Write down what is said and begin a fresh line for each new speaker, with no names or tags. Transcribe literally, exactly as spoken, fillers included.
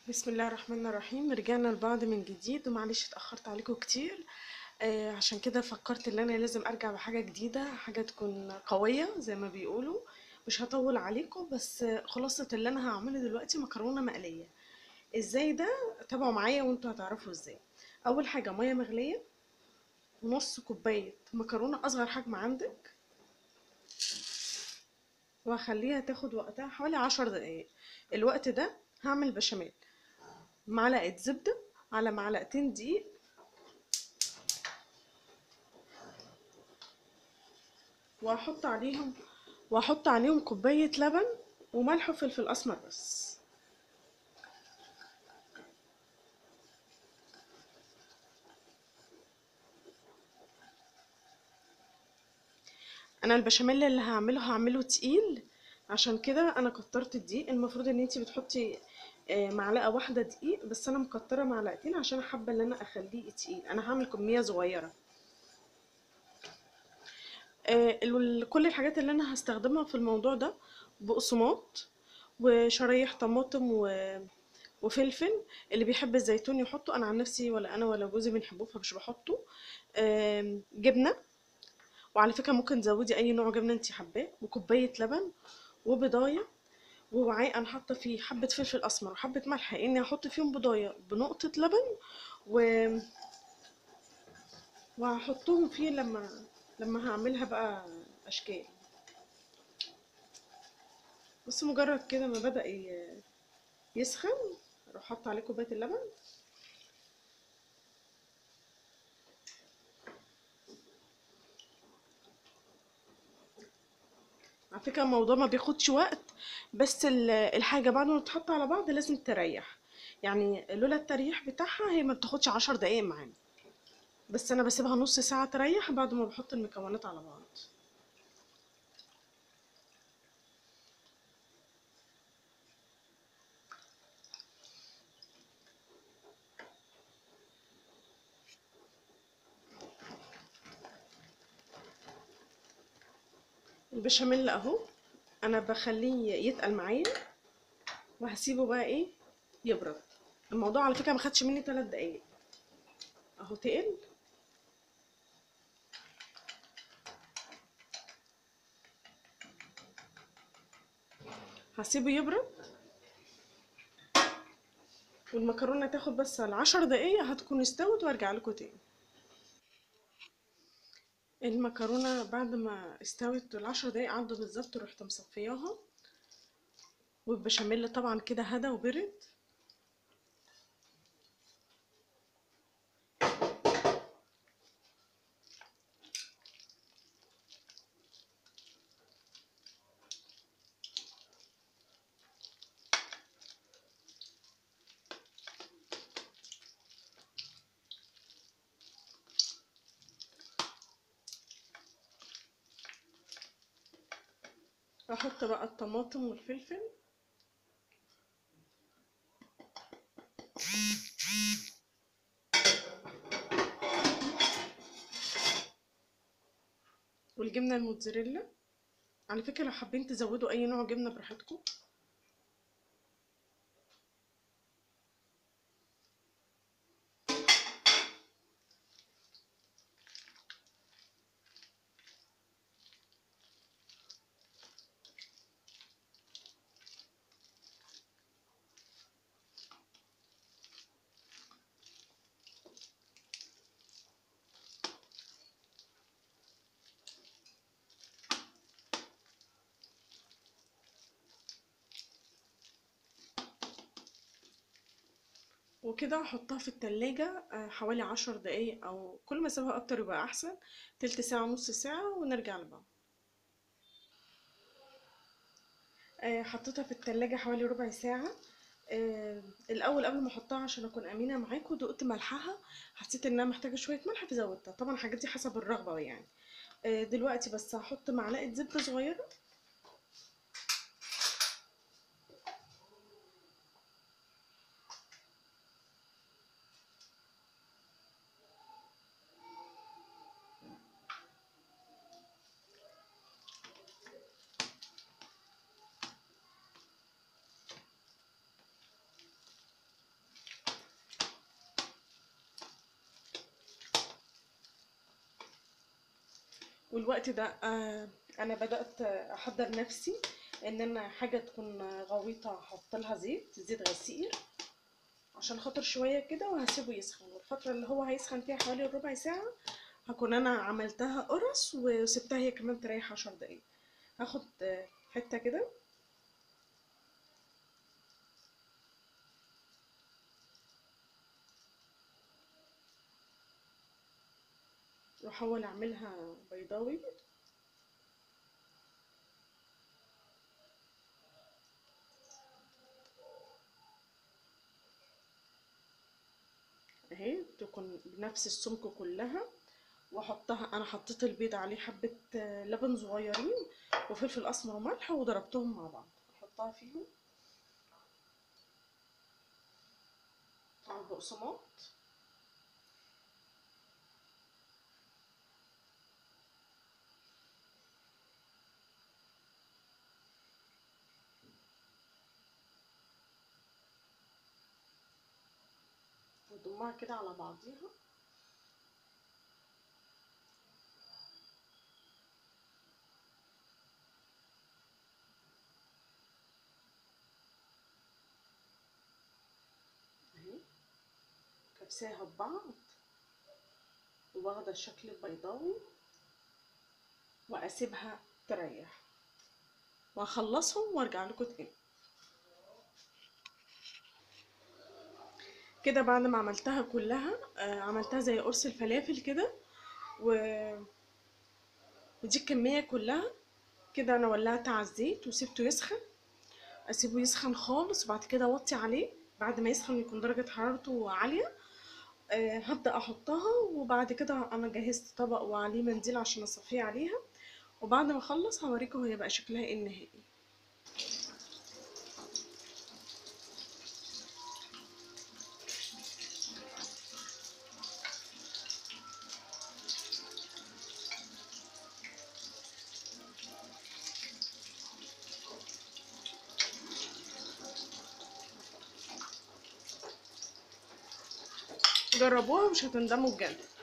بسم الله الرحمن الرحيم. رجعنا لبعض من جديد ومعلش اتأخرت عليكم كتير. آه عشان كده فكرت ان انا لازم ارجع بحاجة جديدة، حاجة تكون قوية زي ما بيقولوا. مش هطول عليكم، بس آه، خلاصة اللي انا هعمله دلوقتي مكرونة مقلية. ازاي ده؟ تابعوا معايا وانتوا هتعرفوا ازاي. اول حاجة مية مغلية، ونص كوباية مكرونة اصغر حجم عندك، وهخليها تاخد وقتها حوالي عشر دقايق. الوقت ده هعمل بشاميل: معلقة زبدة على معلقتين دقيق، وهحط عليهم واحط عليهم كوباية لبن وملح وفلفل اسمر بس. انا البشاميل اللي هعمله هعمله تقيل، عشان كده انا كترت الدقيق. المفروض ان انتي بتحطي آه، معلقة واحدة دقيق، بس انا مكترة معلقتين عشان حابة ان انا اخليه تقيل. انا هعمل كمية صغيرة. آه، ال- كل الحاجات اللي انا هستخدمها في الموضوع ده: بقسماط، وشرايح طماطم و... وفلفل. اللي بيحب الزيتون يحطه، انا عن نفسي ولا انا ولا جوزي بنحبه فمش بحطه. آم، جبنه، وعلى فكره ممكن تزودي اي نوع جبنه انت حباه، وكوبايه لبن، وبضايه، ووعاء انا حاطه فيه حبه فلفل اسمر وحبه ملح، اني هحط فيهم بضايه بنقطه لبن، و... وهحطهم فيه لما لما هعملها بقى اشكال. بس مجرد كده ما بدأ ي- يسخن، اروح حاطه عليه كوبايه اللبن. على فكره الموضوع ما بياخدش وقت، بس ال- الحاجه بعد ما تتحط على بعض لازم تريح. يعني لولا التريح بتاعها هي ما بتاخدش عشر دقايق معانا، بس انا بسيبها نص ساعه تريح بعد ما بحط المكونات على بعض. البشاميل اهو، انا بخليه يتقل معايا وهسيبه بقى ايه يبرد. الموضوع على فكره ما خدش مني ثلاث دقايق. اهو تقل. هسيبه يبرد، والمكرونه تاخد بس العشر دقايق هتكون استوت، وارجع لكم تاني. المكرونه بعد ما استوت العشر دقايق عدوا بالظبط، رحت مصفياها، والبشاميل طبعا كده هدا وبرد. احط بقى الطماطم والفلفل، والجبنه الموتزاريلا. على فكره لو حابين تزودوا اي نوع جبنه براحتكم. وكده هحطها في التلاجة آه، حوالي عشر دقايق، او كل ما اسيبها اكتر يبقى احسن. تلت ساعة نص ساعة ونرجع لبعض. آه، حطيتها في التلاجة حوالي ربع ساعة. آه، الاول قبل ما احطها عشان اكون امينة معاكم دقت ملحها، حسيت انها محتاجة شوية ملح فزودتها. طبعا الحاجات دي حسب الرغبة يعني. آه، دلوقتي بس هحط معلقة زبدة صغيرة، والوقت ده آه، انا بدات احضر نفسي ان انا حاجه تكون غويطه احط لها زيت زيت غسيل عشان خاطر شويه كده، وهسيبه يسخن. والفتره اللي هو هيسخن فيها حوالي ربع ساعه هكون انا عملتها قرص وسبتها هي كمان تريح عشر دقايق. هاخد آه، حته كده واحاول اعملها بيضاوي اهي، تكون بنفس السمك كلها. واحطها، انا حطيت البيض عليه حبه آه، لبن صغيرين وفلفل اسمر وملح وضربتهم مع بعض، احطها فيهم على البقسماط. واضمها كده على بعضيها. اهي كبساها ببعض واخده الشكل البيضاوي، واسيبها تريح واخلصهم وارجع لكم تاني. كده بعد ما عملتها كلها آه، عملتها زي قرص الفلافل كده و... ودي الكميه كلها. كده انا ولعت على الزيت وسبته يسخن، اسيبه يسخن خالص وبعد كده اوطي عليه. بعد ما يسخن يكون درجه حرارته عاليه آه، هبدا احطها. وبعد كده انا جهزت طبق وعليه منديل عشان اصفيه عليها. وبعد ما اخلص هوريكم هي بقى شكلها ايه النهائي. جربوها مش هتندموا بجد.